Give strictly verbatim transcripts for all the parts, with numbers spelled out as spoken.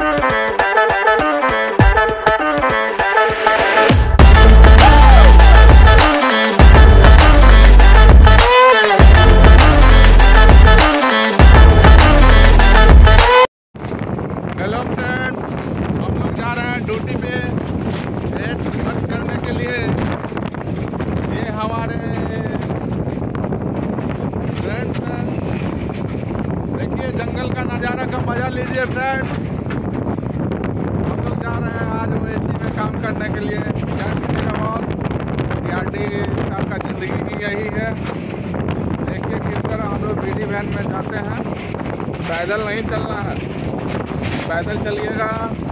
जंगल का नज़ारा का मज़ा लीजिए फ्रेंड। हम लोग जा रहे हैं आज ओएसी में काम करने के लिए। क्या कीजिएगा बॉस, टीआरडी का ज़िंदगी ही यही है। देखिए किस तरह हम लोग बीडी वैन में जाते हैं। पैदल नहीं चलना है, पैदल चलिएगा।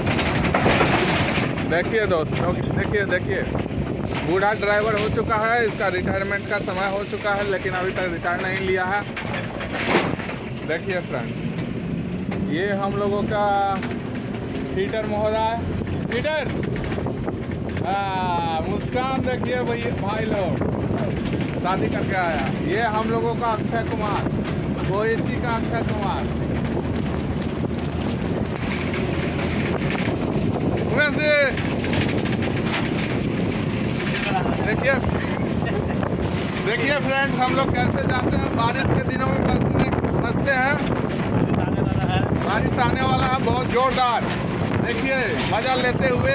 देखिए दोस्तों, देखिए देखिए बूढ़ा ड्राइवर हो चुका है, इसका रिटायरमेंट का समय हो चुका है, लेकिन अभी तक रिटायर नहीं लिया है। देखिए फ्रेंड्स, ये हम लोगों का हीटर महोदय, हीटर मुस्कान देखिए भाई भाई लोग शादी करके आया। ये हम लोगों का अक्षय कुमार, ओएसी का अक्षय कुमार। वैसे देखिए देखिए फ्रेंड्स, हम लोग कैसे जाते हैं। बारिश के दिनों में बसने बसते हैं, बारिश आने वाला है बहुत जोरदार। देखिए मजा लेते हुए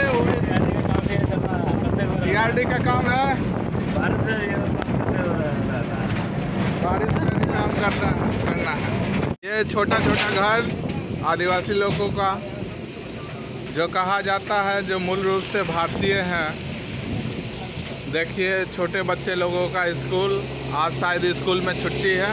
टीआरडी का काम है, बारिश में भी काम करना करना है। ये छोटा छोटा घर आदिवासी लोगों का, जो कहा जाता है, जो मूल रूप से भारतीय हैं। देखिए छोटे बच्चे लोगों का स्कूल, आज शायद स्कूल में छुट्टी है।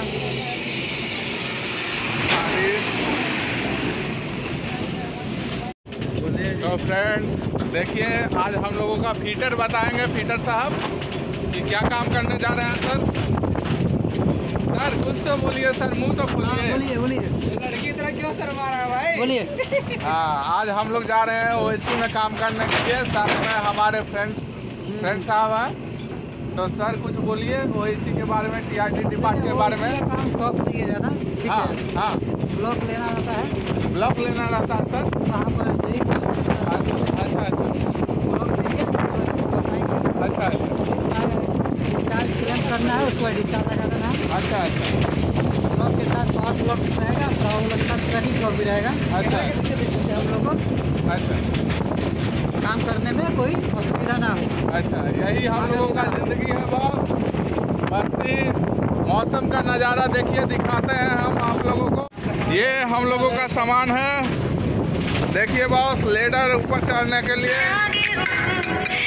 तो फ्रेंड्स देखिए, आज हम लोगों का फीटर बताएंगे, फीटर साहब कि क्या काम करने जा रहे हैं। सर सर कुछ तो बोलिए सर, मुंह तो खोलिए। बोलिए बोलिए लड़की तरह क्यों सर मारा भाई, बोलिए। हाँ, आज हम लोग जा रहे हैं ओएसी में काम करने के लिए। साथ में हमारे फ्रेंड्स फ्रेंड साहब हैं। तो सर कुछ बोलिए ओएसी के बारे में, टीआरडी डिपार्टमेंट के बारे में। काम टॉप नहीं ज़्यादा, ठीक हाँ है। हाँ, ब्लॉक लेना रहता है, ब्लॉक लेना रहता है सर। वहाँ पर जैसे अच्छा अच्छा अच्छा ब्लॉक लेंगे, अच्छा अच्छा चार्ज क्लेम करना है, उसको डिस्चार्ज लगा देना है। अच्छा अच्छा ब्लॉक के साथ पावर ब्लॉक रहेगा, पावर के साथ कहीं ब्लॉक भी रहेगा। अच्छा। हम लोग को अच्छा काम करने में कोई असुविधा ना हो। अच्छा, यही हम लोगों का ज़िंदगी है बॉस। बस्ती मौसम का नज़ारा देखिए, दिखाते हैं हम आप लोगों को। ये हम लोगों का सामान है, देखिए बॉस, लेडर ऊपर चढ़ने के लिए।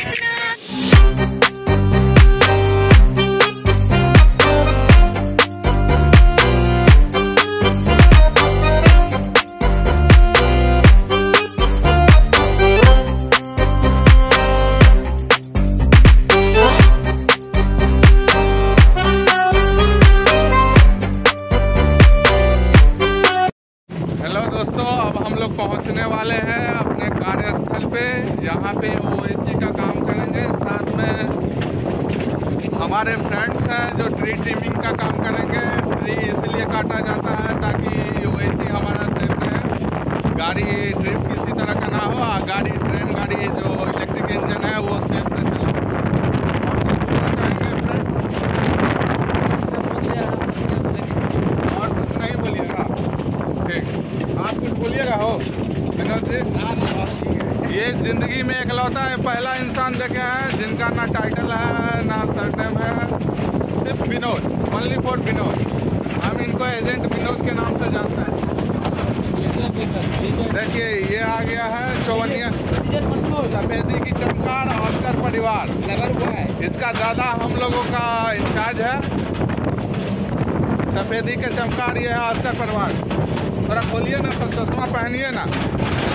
दोस्तों अब हम लोग पहुंचने वाले हैं अपने कार्यस्थल पे, यहाँ पे ओएसी का काम करेंगे। साथ में हमारे फ्रेंड्स हैं जो ट्री ट्रिमिंग का काम करेंगे। ट्री इसलिए काटा जाता है ताकि ओएसी हमारा सेफ रहे, गाड़ी ट्रिप किसी तरह का ना हो, गाड़ी ट्रेन गाड़ी जो इलेक्ट्रिक इंजन है वो सेफ से चले। और कुछ नहीं बोलिएगा, ठीक, आप कुछ बोलिएगा हो विनोद जी। ये ज़िंदगी में इकलौता है पहला इंसान देखे हैं जिनका ना टाइटल है ना सरनेम है, सिर्फ विनोद, ओनली फॉर विनोद। हम इनको एजेंट विनोद के नाम से जानते हैं। देखिए ये आ गया है चौवनिया सफेदी की चमकार ऑस्कर परिवार, इसका दादा हम लोगों का इंचार्ज है। सफेदी के चमकार ये है ऑस्कर परिवार। थोड़ा खोलिए ना, सब चश्मा पहनिए ना।